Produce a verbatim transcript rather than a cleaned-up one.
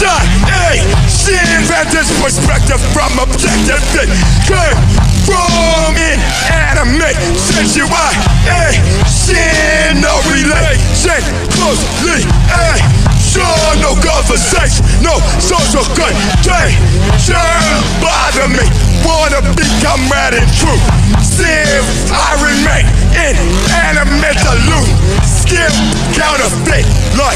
Seeing vantage perspective from objective thinking from inanimation, no relation closely, ay, sure, no conversation, no social contagion bother me, wanna become mad and true, see if I remain inanimate aloof, skip counterfeit like